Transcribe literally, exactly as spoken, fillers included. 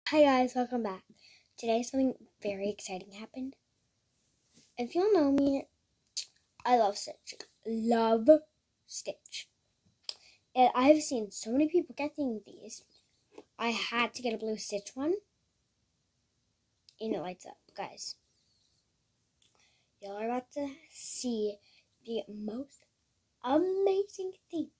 Hi guys, welcome back. Today something very exciting happened. If you all know me, I love Stitch. Love Stitch. And I've seen so many people getting these. I had to get a blue Stitch one. And it lights up, guys. Y'all are about to see the most amazing thing